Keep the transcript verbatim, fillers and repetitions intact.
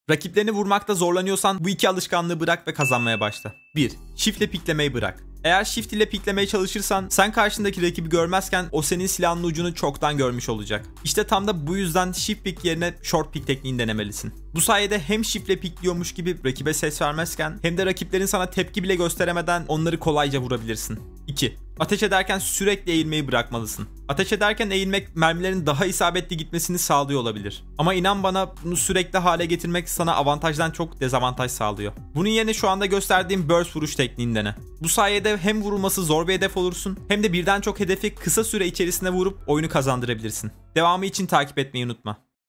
Rakiplerini vurmakta zorlanıyorsan bu iki alışkanlığı bırak ve kazanmaya başla. bir. Shift'le piklemeyi bırak. Eğer shift ile piklemeye çalışırsan sen karşındaki rakibi görmezken o senin silahın ucunu çoktan görmüş olacak. İşte tam da bu yüzden shift pick yerine short pick tekniğini denemelisin. Bu sayede hem shift ile pikliyormuş gibi rakibe ses vermezken hem de rakiplerin sana tepki bile gösteremeden onları kolayca vurabilirsin. iki. Ateş ederken sürekli eğilmeyi bırakmalısın. Ateş ederken eğilmek mermilerin daha isabetli gitmesini sağlıyor olabilir. Ama inan bana bunu sürekli hale getirmek sana avantajdan çok dezavantaj sağlıyor. Bunun yerine şu anda gösterdiğim burst vuruş tekniğini dene. Bu sayede hem vurulması zor bir hedef olursun hem de birden çok hedefi kısa süre içerisinde vurup oyunu kazandırabilirsin. Devamı için takip etmeyi unutma.